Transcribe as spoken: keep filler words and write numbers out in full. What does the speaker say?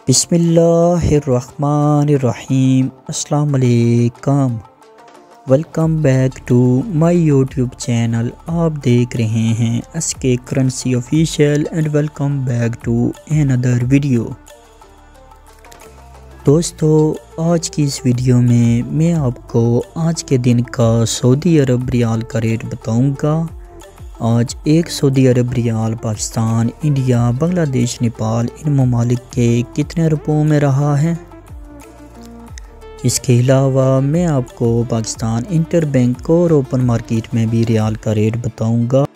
बिस्मिल्लाहिर्रहमानिर्रहीम। अस्सलाम वालेकुम। Welcome back to my YouTube channel. आप देख रहे हैं S K currency official and welcome back to another video. दोस्तों, आज की इस वीडियो में मैं आपको आज के दिन का सऊदी अरब रियाल का रेट बताऊंगा। आज एक Saudi Arab riyal Pakistan, India, Bangladesh, Nepal इन ममालिक के कितने रुपयों में रहा है। इसके अलावा मैं आपको पाकिस्तान इंटर बैंक और ओपन मार्केट में भी रियाल का रेट बताऊंगा।